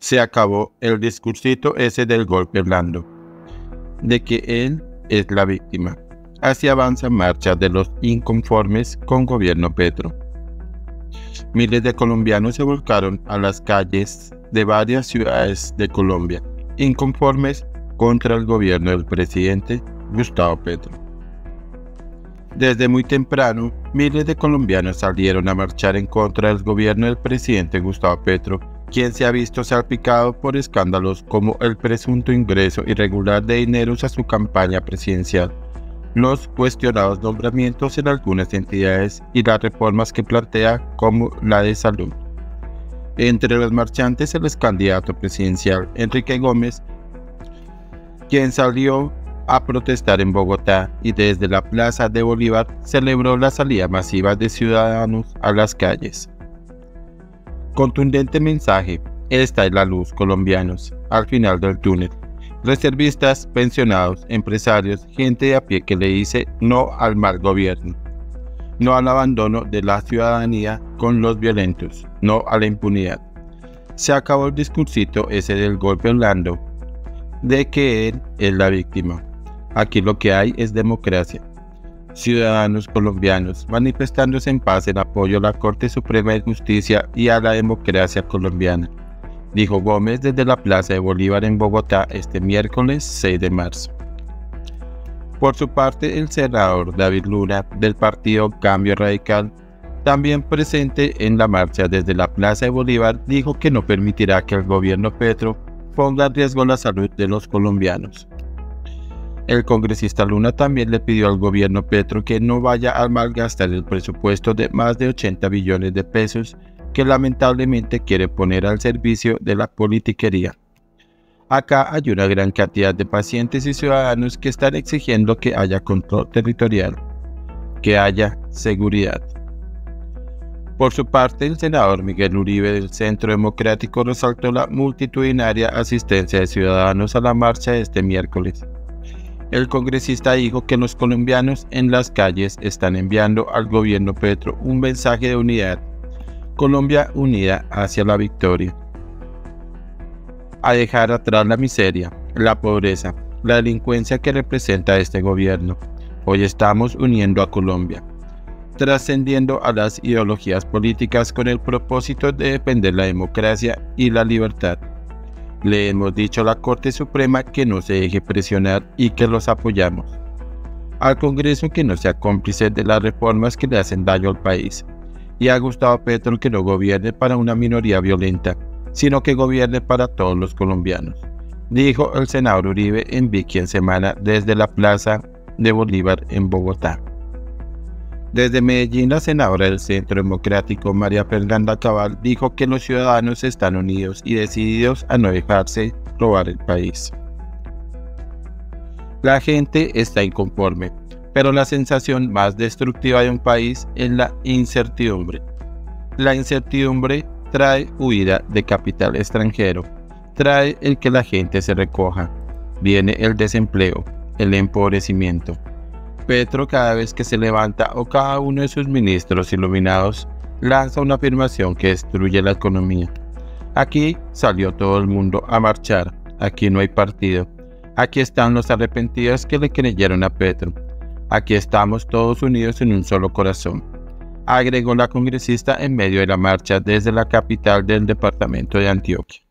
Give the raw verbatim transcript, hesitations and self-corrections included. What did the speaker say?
Se acabó el discursito ese del golpe blando, de que él es la víctima. Así avanza marcha de los inconformes con gobierno Petro. Miles de colombianos se volcaron a las calles de varias ciudades de Colombia, inconformes contra el gobierno del presidente Gustavo Petro. Desde muy temprano, miles de colombianos salieron a marchar en contra del gobierno del presidente Gustavo Petro, quien se ha visto salpicado por escándalos como el presunto ingreso irregular de dineros a su campaña presidencial, los cuestionados nombramientos en algunas entidades y las reformas que plantea como la de salud. Entre los marchantes el ex candidato presidencial Enrique Gómez, quien salió a protestar en Bogotá y desde la Plaza de Bolívar celebró la salida masiva de ciudadanos a las calles. Contundente mensaje: esta es la luz, colombianos, al final del túnel. Reservistas, pensionados, empresarios, gente de a pie que le dice no al mal gobierno, no al abandono de la ciudadanía con los violentos, no a la impunidad. Se acabó el discursito ese del golpe blando, de que él es la víctima. Aquí lo que hay es democracia. Ciudadanos colombianos manifestándose en paz en apoyo a la Corte Suprema de Justicia y a la democracia colombiana, dijo Gómez desde la Plaza de Bolívar en Bogotá este miércoles seis de marzo. Por su parte, el senador David Luna, del partido Cambio Radical, también presente en la marcha desde la Plaza de Bolívar, dijo que no permitirá que el gobierno Petro ponga en riesgo la salud de los colombianos. El congresista Luna también le pidió al gobierno Petro que no vaya a malgastar el presupuesto de más de ochenta billones de pesos que lamentablemente quiere poner al servicio de la politiquería. Acá hay una gran cantidad de pacientes y ciudadanos que están exigiendo que haya control territorial, que haya seguridad. Por su parte, el senador Miguel Uribe del Centro Democrático resaltó la multitudinaria asistencia de ciudadanos a la marcha de este miércoles. El congresista dijo que los colombianos en las calles están enviando al gobierno Petro un mensaje de unidad. Colombia unida hacia la victoria. A dejar atrás la miseria, la pobreza, la delincuencia que representa este gobierno. Hoy estamos uniendo a Colombia, trascendiendo a las ideologías políticas con el propósito de defender la democracia y la libertad. Le hemos dicho a la Corte Suprema que no se deje presionar y que los apoyamos. Al Congreso que no sea cómplice de las reformas que le hacen daño al país. Y a Gustavo Petro que no gobierne para una minoría violenta, sino que gobierne para todos los colombianos, dijo el senador Uribe en Vicky en Semana desde la Plaza de Bolívar en Bogotá. Desde Medellín, la senadora del Centro Democrático, María Fernanda Cabal, dijo que los ciudadanos están unidos y decididos a no dejarse robar el país. La gente está inconforme, pero la sensación más destructiva de un país es la incertidumbre. La incertidumbre trae huida de capital extranjero, trae el que la gente se recoja, viene el desempleo, el empobrecimiento. Petro, cada vez que se levanta o cada uno de sus ministros iluminados lanza una afirmación que destruye la economía. Aquí salió todo el mundo a marchar, aquí no hay partido, aquí están los arrepentidos que le creyeron a Petro, aquí estamos todos unidos en un solo corazón, agregó la congresista en medio de la marcha desde la capital del departamento de Antioquia.